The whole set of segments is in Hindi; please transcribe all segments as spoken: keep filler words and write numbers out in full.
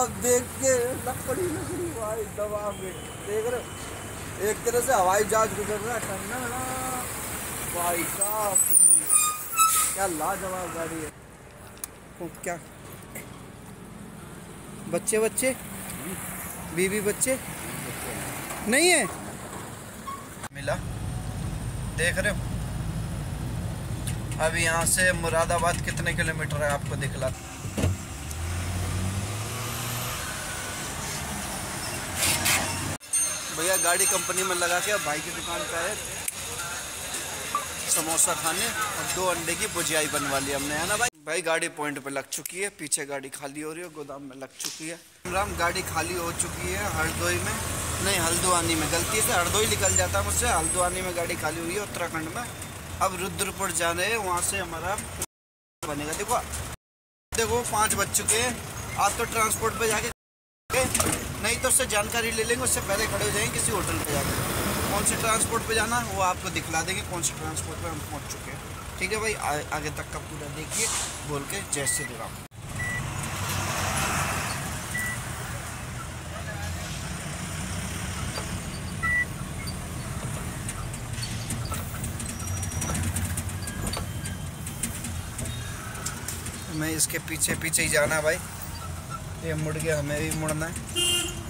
साहब देख के लकड़ी लकड़ी भाई दबा के देख रहे हो, एक तरह से हवाई जहाज गुजर रहा है ठंडा ना भाई साहब, क्या लाजवाब गाड़ी है। ओ, क्या बच्चे बच्चे बीवी बच्चे नहीं है मिला, देख रहे हो। अब यहाँ से मुरादाबाद कितने किलोमीटर है आपको दिखला। भैया गाड़ी कंपनी में लगा के अब भाई की दुकान पे आए समोसा खाने और दो अंडे की भुजियाई बनवा ली हमने, है ना भाई। भाई गाड़ी पॉइंट पे लग चुकी है, पीछे गाड़ी खाली हो रही है, गोदाम में लग चुकी है। राम गाड़ी खाली हो चुकी है हरदोई में, नहीं हल्द्वानी में, गलती से हरदोई निकल जाता है मुझसे, हल्द्वानी में गाड़ी खाली हुई है उत्तराखंड में। अब रुद्रपुर जा रहे हैं, वहाँ से हमारा बनेगा। देखो देखो पाँच बज चुके हैं, आज तो ट्रांसपोर्ट पे जाके नहीं तो उससे जानकारी ले लेंगे, उससे पहले खड़े हो जाएंगे किसी होटल पे जाकर। कौन से ट्रांसपोर्ट पे जाना वो आपको दिखला देंगे, कौन से ट्रांसपोर्ट पे हम पहुँच चुके हैं। ठीक है भाई, आ, आगे तक का पूरा देखिए बोल के जय श्री राम। हमें इसके पीछे पीछे ही जाना है भाई, ये मुड़ गया हमें भी मुड़ना है।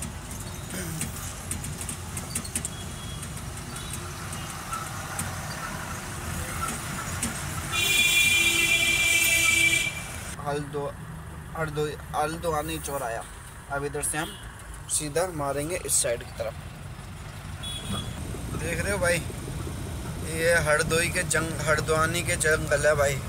हल्दो हल्दो हल्द्वानी चौराया। अब इधर से हम सीधा मारेंगे इस साइड की तरफ। देख रहे हो भाई, ये हरदोई के जंग हल्द्वानी के जंगल है भाई।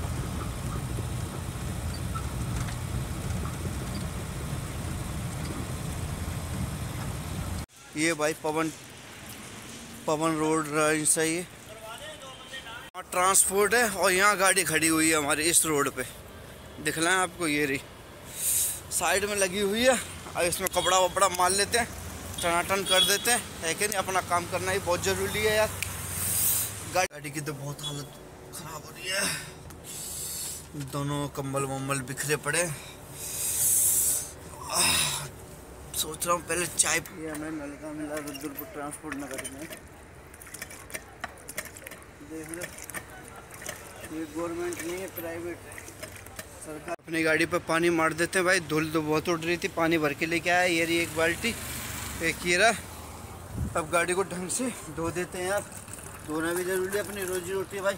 ये भाई पवन पवन रोड सही है, ट्रांसपोर्ट है और यहाँ गाड़ी खड़ी हुई है हमारी इस रोड पे, दिखला है आपको। ये रही साइड में लगी हुई है, और इसमें कपड़ा वपड़ा मार लेते हैं, टनाटन कर देते हैं, है कि नहीं। अपना काम करना ही बहुत ज़रूरी है यार। गाड़ी की तो बहुत हालत ख़राब हो रही है, दोनों कंबल वम्बल बिखरे पड़े। सोच रहा हूँ पहले चाय पिए, हमें नलका मिला रुद्रपुर ट्रांसपोर्ट नगर में। देख लो, ये गवर्नमेंट नहीं है, प्राइवेट है, सरकार। अपनी गाड़ी पर पानी मार देते हैं भाई, धूल तो बहुत उड़ रही थी, पानी भर के लेके आया। ये रही एक बाल्टी, एक ये रहा। अब गाड़ी को ढंग से धो देते हैं यार, धोना भी जरूरी है, अपनी रोजी रोटी भाई।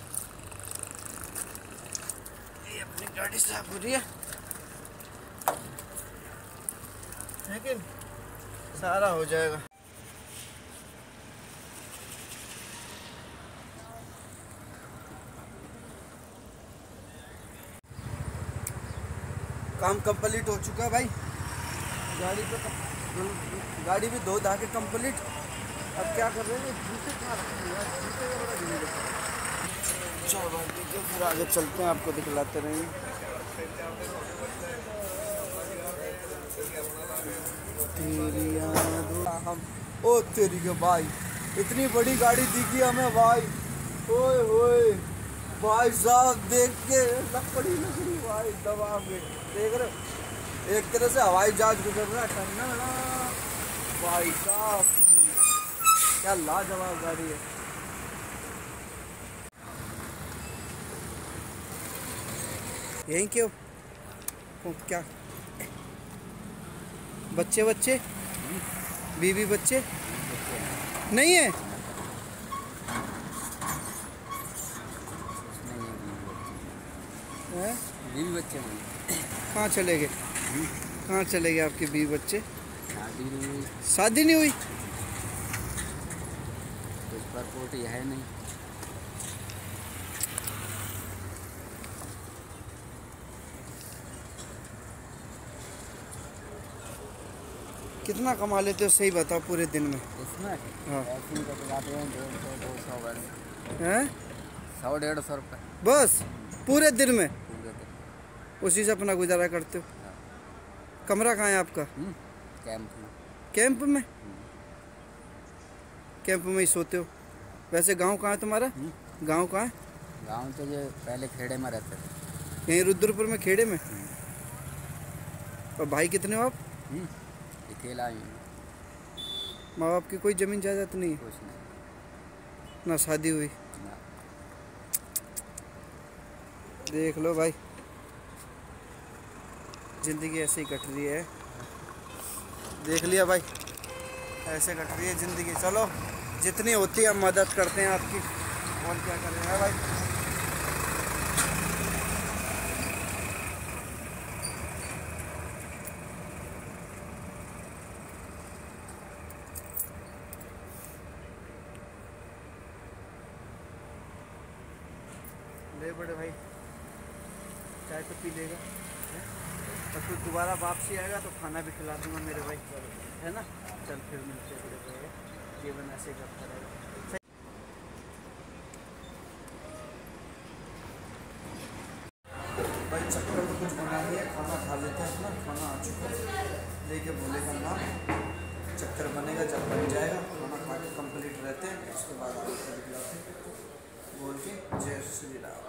ये अपनी गाड़ी साफ हो रही है, लेकिन सारा हो जाएगा। काम कंप्लीट हो चुका है भाई, गाड़ी पे गाड़ी भी धो धा के कंप्लीट। अब क्या कर रहे हैं, जूते कहाँ रखे हैं, जूते का बड़ा जरूरी है। चलो भाई ठीक है, फिर आगे चलते हैं, आपको दिखलाते रहेंगे। तेरी हम ओ तेरी के भाई, इतनी बड़ी गाड़ी दिखी हमें भाई, ओए होए भाई साहब देख के लकड़ी लकड़ी भाई दबा के देख रहे हो, एक तरह से हवाई जहाज गुजर रहा है ठंडा ना भाई साहब, क्या लाजवाब गाड़ी है। यहीं क्यों ओ, क्या बच्चे बच्चे बीवी बच्चे नहीं है, बीवी बच्चे नहीं। कहाँ चले गए, कहाँ चले गए आपके बीवी बच्चे? शादी नहीं हुई। शादी नहीं हुई? कुछ पासपोर्ट ही है नहीं। कितना कमा लेते हो सही बताओ पूरे दिन में? इसमें हाँ ऐसे तो जाते हैं डेढ़ सौ दो सौ बस। हैं? सौ डेढ़ सौ रुपये बस पूरे दिन में? पूरे दिन उसी से अपना गुजारा करते हो? हाँ। कमरा कहाँ है आपका? कैंप में। कैंप में कैंप में ही सोते हो? वैसे गांव कहाँ है तुम्हारा? गांव कहाँ है? गांव तो ये पहले खेड़े में रहते थे। यहीं रुद्रपुर में खेड़े में? और भाई कितने हो आप? अकेला ही हूँ। माँ बाप की कोई ज़मीन जायदाद नहीं? कुछ नहीं। ना शादी हुई? ना। देख लो भाई, ज़िंदगी ऐसे ही कट रही है। देख लिया भाई, ऐसे कट रही है ज़िंदगी। चलो जितनी होती है हम मदद करते हैं आपकी, और क्या करें है भाई। ले बड़े भाई, चाय तो पी लेगा, और फिर दोबारा वापसी आएगा तो खाना भी खिला दूंगा मेरे भाई, है ना। चल फिर मिलते हैं बड़े भाई, जीवन ऐसे करता रहेगा। भाई चक्कर तो कुछ बना लिया, खाना खा लेते हैं अपना, खाना आ चुका है, लेके भोले का नाम। चक्कर बनेगा, जब बन जाएगा खाना खा के कंप्लीट रहते हैं, उसके बाद आपको दिखलाते हैं बोल के जय श्री राम।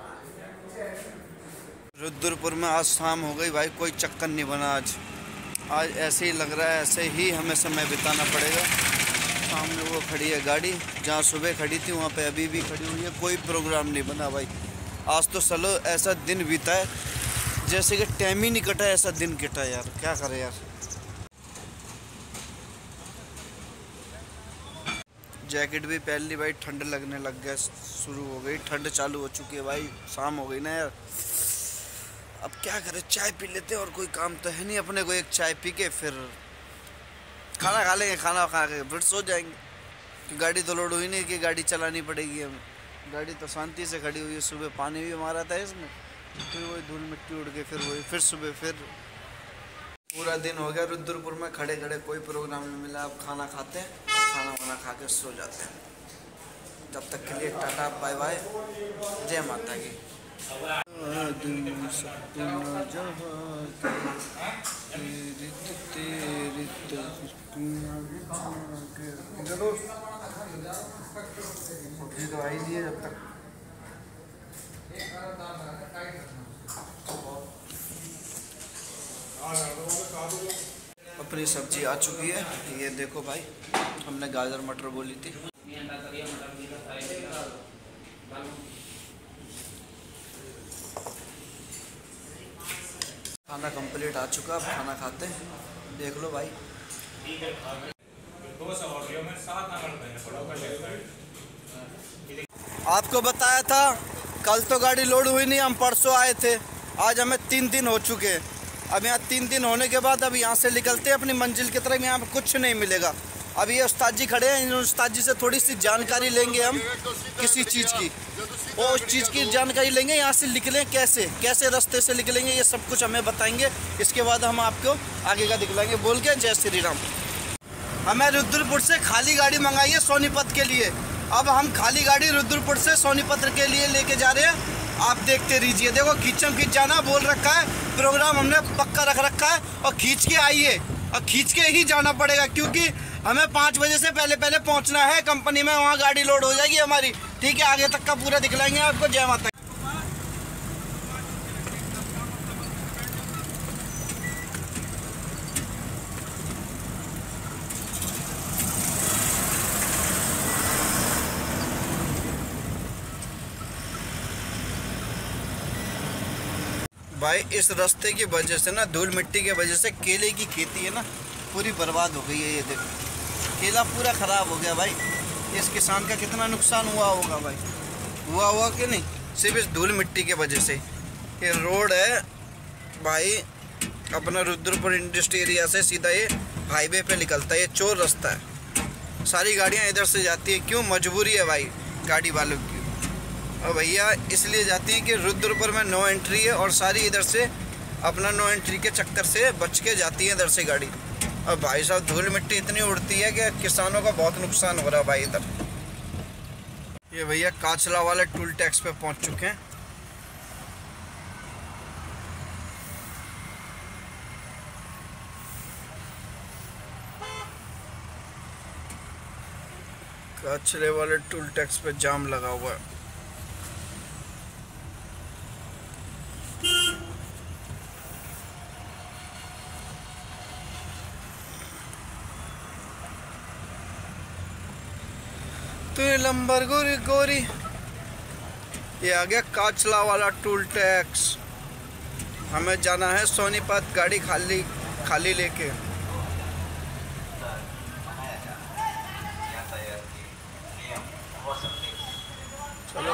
रुद्रपुर में आज शाम हो गई भाई, कोई चक्कर नहीं बना आज। आज ऐसे ही लग रहा है, ऐसे ही हमें समय बिताना पड़ेगा। सामने वो खड़ी है गाड़ी, जहाँ सुबह खड़ी थी वहाँ पे अभी भी खड़ी हुई है, कोई प्रोग्राम नहीं बना भाई। आज तो चलो ऐसा दिन बीता है जैसे कि टाइम ही नहीं कटा, ऐसा दिन कटा यार, क्या करें यार। जैकेट भी पहन ली भाई, ठंड लगने लग गया, शुरू हो गई ठंड, चालू हो चुकी है भाई, शाम हो गई ना यार। अब क्या करें, चाय पी लेते हैं, और कोई काम तो है नहीं अपने को। एक चाय पी के फिर खाना खा लेंगे, खाना खा के फिर सो जाएंगे, कि गाड़ी तो लोड हुई नहीं कि गाड़ी चलानी पड़ेगी हमें। गाड़ी तो शांति से खड़ी हुई है, सुबह पानी भी मारा था इसमें, फिर वही धूल मिट्टी उड़ के फिर वही फिर सुबह फिर पूरा दिन हो गया रुद्रपुर में खड़े खड़े, कोई प्रोग्राम नहीं मिला। अब खाना खाते हैं, खाना वाना खा के सो जाते हैं। तब तक के लिए टाटा बाय बाय, जय माता की। तो आई नहीं है जब तक। अपनी सब्जी आ चुकी है, ये देखो भाई, हमने गाजर मटर बोली थी। खाना कंप्लीट आ चुका, अब खाना खाते हैं, देख लो भाई। आपको बताया था कल तो गाड़ी लोड हुई नहीं, हम परसों आए थे, आज हमें तीन दिन हो चुके हैं। अब यहाँ तीन दिन होने के बाद अब यहाँ से निकलते हैं अपनी मंजिल की तरफ। यहाँ पे कुछ नहीं मिलेगा। अब ये उस्ताद जी खड़े हैं, इन उस्ताद जी से थोड़ी सी जानकारी लेंगे हम किसी चीज़ की, वो उस चीज़ की जानकारी लेंगे। यहाँ से निकलें कैसे, कैसे रास्ते से निकलेंगे, ये सब कुछ हमें बताएंगे। इसके बाद हम आपको आगे का दिखलाएंगे। बोल के जय श्री राम। हमें रुद्रपुर से खाली गाड़ी मंगाई है सोनीपत के लिए। अब हम खाली गाड़ी रुद्रपुर से सोनीपत के लिए लेके जा रहे हैं, आप देखते रहिए। देखो खींचम खींच जाना बोल रखा है, प्रोग्राम हमने पक्का रख रखा है, और खींच के आइए, और खींच के ही जाना पड़ेगा, क्योंकि हमें पाँच बजे से पहले पहले पहुंचना है कंपनी में, वहाँ गाड़ी लोड हो जाएगी हमारी। ठीक है, आगे तक का पूरा दिखलाएंगे आपको। जय माता। भाई इस रास्ते की वजह से ना, धूल मिट्टी की वजह से केले की खेती है ना पूरी बर्बाद हो गई है। ये देखो केला पूरा ख़राब हो गया भाई। इस किसान का कितना नुकसान हुआ होगा भाई, हुआ हुआ कि नहीं, सिर्फ इस धूल मिट्टी के वजह से। ये रोड है भाई अपना रुद्रपुर इंडस्ट्री एरिया से सीधा ये हाईवे पे निकलता है। ये चोर रास्ता है, सारी गाड़ियाँ इधर से जाती है। क्यों, मजबूरी है भाई गाड़ी वालों की। और भैया इसलिए जाती है कि रुद्रपुर में नो एंट्री है, और सारी इधर से अपना नो एंट्री के चक्कर से बच के जाती है इधर से गाड़ी। और भाई साहब धूल मिट्टी इतनी उड़ती है कि किसानों का बहुत नुकसान हो रहा है भाई इधर। ये भैया काचला वाले टूल टैक्स पे पहुंच चुके हैं। काचले वाले टूल टैक्स पे जाम लगा हुआ है। तू लंबर गोरी गोरी। ये आ गया काचला वाला टोल टैक्स। हमें जाना है सोनीपत गाड़ी खाली खाली लेके। चलो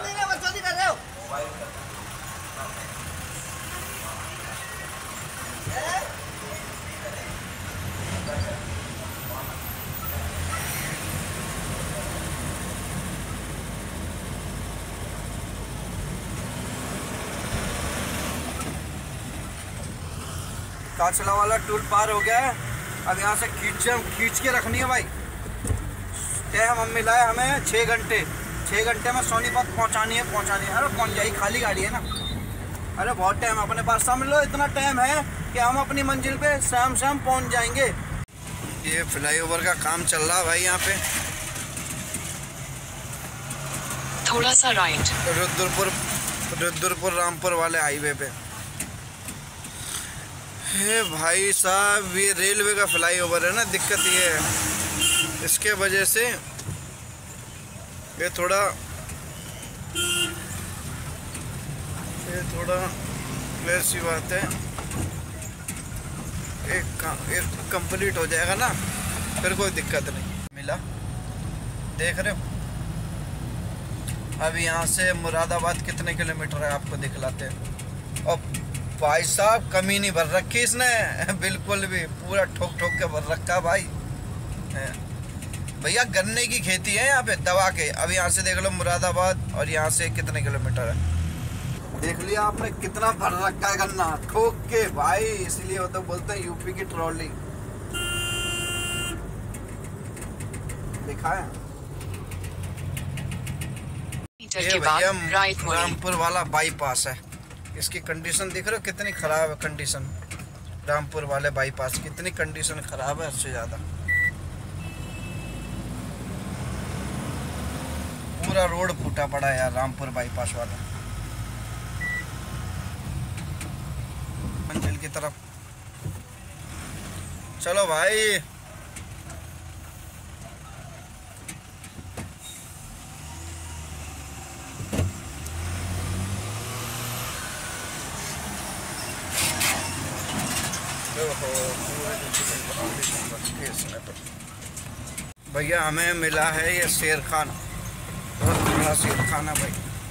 काचला वाला टूल पार हो गया है। अब यहाँ से खींच खींच के रखनी है भाई। टाइम हम मिला है हमें छः घंटे छः घंटे में सोनीपत पहुँचानी है पहुँचानी है अरे पहुँच जाएगी, खाली गाड़ी है ना। अरे बहुत टाइम अपने पास, समझ लो इतना टाइम है कि हम अपनी मंजिल पे शाम शाम पहुँच जाएंगे। ये फ्लाईओवर का काम चल रहा है भाई यहाँ पे। थोड़ा सा राइट रुद्रपुर रुद्रपुर रामपुर वाले हाईवे पे। हे भाई साहब, ये रेलवे का फ्लाईओवर है ना, दिक्कत ये है इसके वजह से ये थोड़ा ये थोड़ा क्लियर सी बात है। एक एक कंप्लीट हो जाएगा ना फिर कोई दिक्कत नहीं। मिला, देख रहे हो। अब यहाँ से मुरादाबाद कितने किलोमीटर है आपको दिखलाते हैं। और भाई साहब कमी नहीं भर रखी इसने बिल्कुल भी, पूरा ठोक ठोक के भर रखा भाई। भैया गन्ने की खेती है यहाँ पे दवा के। अब यहाँ से देख लो मुरादाबाद और यहाँ से कितने किलोमीटर है, देख लिया आपने कितना भर रखा है गन्ना ठोक के भाई। इसलिए वो तो बोलते हैं यूपी की ट्रॉली। दिखाया ये भैया रामपुर वाला बाईपास है। इसकी कंडीशन देख रहे हो कितनी खराब है कंडीशन। रामपुर वाले बाईपास की इतनी कंडीशन खराब है, उससे ज्यादा पूरा रोड फूटा पड़ा है यार रामपुर बाईपास वाला। मंजिल की तरफ चलो भाई। भैया हमें मिला है ये शेर खान, बहुत बड़ा शेर खान है भाई।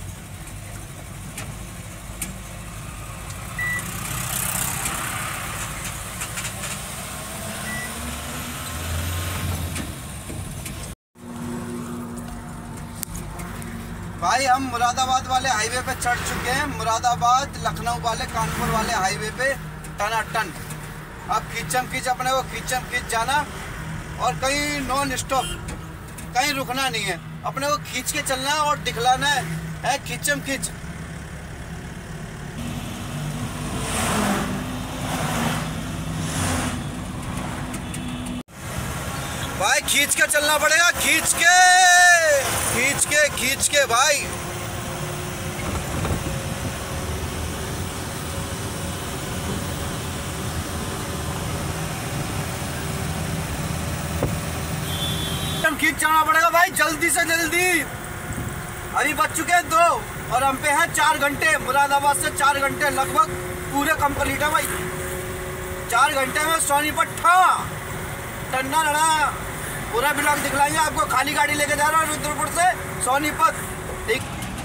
भाई हम मुरादाबाद वाले हाईवे पे चढ़ चुके हैं। मुरादाबाद लखनऊ वाले कानपुर वाले हाईवे पे टनाटन। अब खींचम खींच अपने को खींचम खींच जाना और कहीं नॉन स्टॉप, कहीं रुकना नहीं है। अपने को खींच के चलना है और दिखलाना है, है खींचम खींच। भाई खींच के चलना पड़ेगा, खींच के खींच के खींच के भाई। खींच जाना पड़ेगा भाई जल्दी से जल्दी। अभी बच चुके हैं दो और हम पे हैं चार घंटे। मुरादाबाद से चार घंटे लगभग पूरे कंप्लीट है भाई। चार घंटे में सोनीपत ठा टन्ना लड़ा। पूरा ब्लॉग दिखलाएंगे आपको। खाली गाड़ी लेके जा रहा हूँ रुद्रपुर से सोनीपत, ठीक।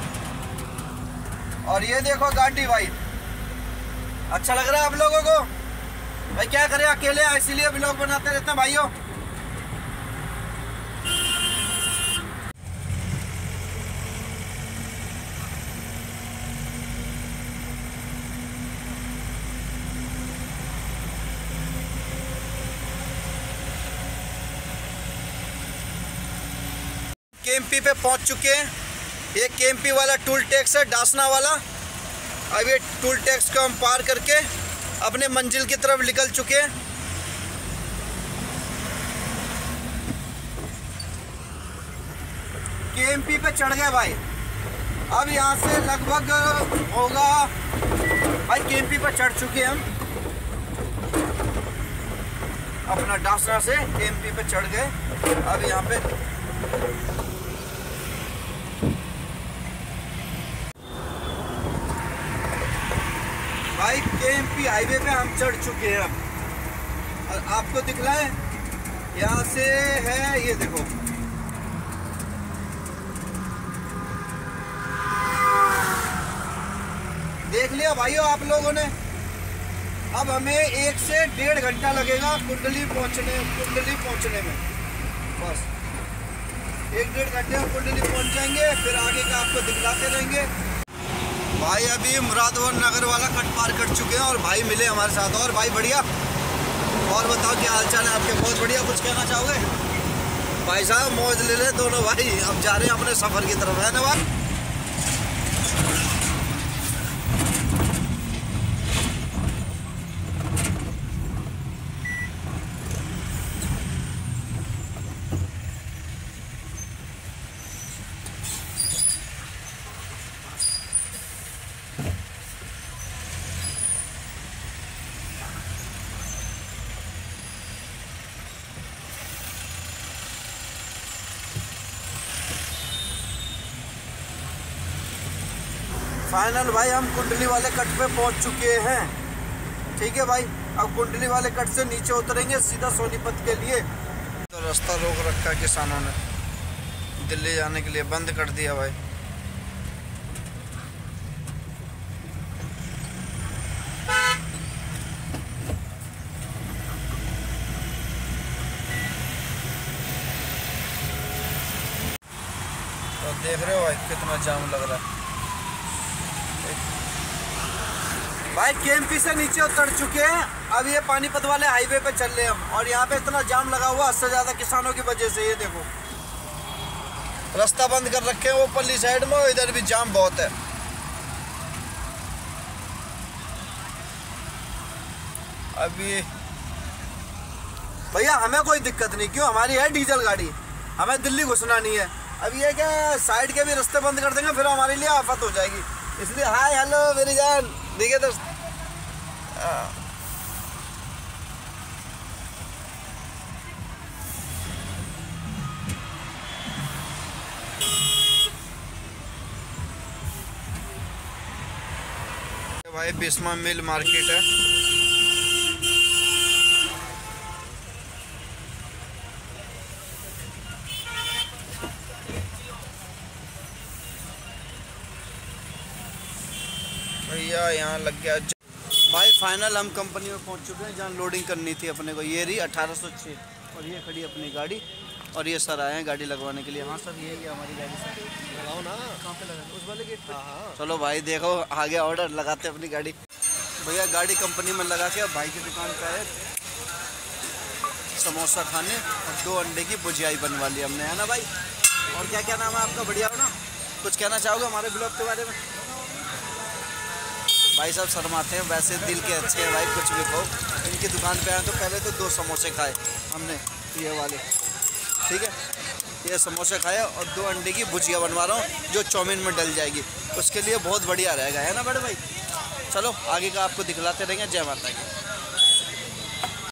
और ये देखो गाड़ी भाई, अच्छा लग रहा है आप लोगों को भाई। क्या करें, अकेले इसीलिए ब्लॉग बनाते रहते हैं भाइयों। केएमपी पे पहुंच चुके हैं। ये केएमपी वाला टूल टैक्स है, डासना वाला। अब ये टूल टैक्स को हम पार करके अपने मंजिल की तरफ निकल चुके हैं। केएमपी पे चढ़ गए भाई। अब यहाँ से लगभग होगा भाई, केएमपी पे चढ़ चुके हैं हम। अपना डासना से केएमपी पे चढ़ गए। अब यहाँ पे यूपी हाईवे पे हम चढ़ चुके हैं अब, और आपको दिखलाएं यहाँ से है, ये देखो देख लिया भाइयों आप लोगों ने। अब हमें एक से डेढ़ घंटा लगेगा कुंडली पहुंचने कुंडली पहुंचने में, बस एक डेढ़ घंटे में कुंडली पहुंच जाएंगे, फिर आगे का आपको दिखलाते रहेंगे। भाई अभी मुरादपुर नगर वाला कट पार कर चुके हैं और भाई मिले हमारे साथ। और भाई बढ़िया, और बताओ क्या हालचाल है आपके? बहुत बढ़िया। कुछ कहना चाहोगे? भाई साहब मौज ले ले दोनों भाई, अब जा रहे हैं अपने सफर की तरफ, है ना भाई? फाइनल भाई हम कुंडली वाले कट पे पहुंच चुके हैं। ठीक है भाई, अब कुंडली वाले कट से नीचे उतरेंगे सीधा सोनीपत के लिए। तो रास्ता रोक रखा है किसानों ने, दिल्ली जाने के लिए बंद कर दिया भाई। तो देख रहे हो भाई कितना जाम लग रहा है भाई। केएमपी से नीचे उतर चुके हैं, अब ये पानीपत वाले हाईवे पे चल रहे हैं हम, और यहाँ पे इतना जाम लगा हुआ इससे ज्यादा किसानों की वजह से। ये देखो रास्ता बंद कर रखे हैं वो पल्ली साइड में, इधर भी जाम बहुत है। अभी भैया हमें कोई दिक्कत नहीं, क्यों? हमारी है डीजल गाड़ी, हमें दिल्ली घुसना नहीं है। अब ये क्या साइड के भी रास्ते बंद कर देंगे फिर हमारे लिए आफत हो जाएगी, इसलिए हाय हेलो मेरी जान, ठीक है दोस्त। भाई बिस्मा मिल मार्केट है। भैया यहाँ लग गया भाई। फाइनल हम कंपनी में पहुंच चुके हैं जहाँ लोडिंग करनी थी अपने को। ये रही अठारह सौ छः और ये खड़ी अपनी गाड़ी, और ये सर आए हैं गाड़ी लगवाने के लिए। हाँ सर ये है हमारी गाड़ी, सर लगाओ ना। कहाँ पे लगा? उस वाले गेट पे। हाँ हाँ चलो भाई देखो आ गया ऑर्डर, लगाते अपनी गाड़ी। भैया गाड़ी कंपनी में लगा के अब भाई की दुकान पे आए समोसा खाने, और दो अंडे की भुजियाई बनवा ली हमने, है ना भाई? और क्या क्या नाम है आपका? बढ़िया हो ना? कुछ कहना चाहोगे हमारे ब्लॉग के बारे में? भाई साहब शर्माते हैं, वैसे दिल के अच्छे हैं भाई, कुछ भी कहो। इनकी दुकान पे आए तो पहले तो दो समोसे खाए हमने, ये वाले, ठीक है? ये समोसे खाए और दो अंडे की भुजिया बनवा रहा हूँ जो चाउमीन में डल जाएगी, उसके लिए बहुत बढ़िया रहेगा, है ना बड़े भाई? चलो आगे का आपको दिखलाते रहेंगे। जय माता की।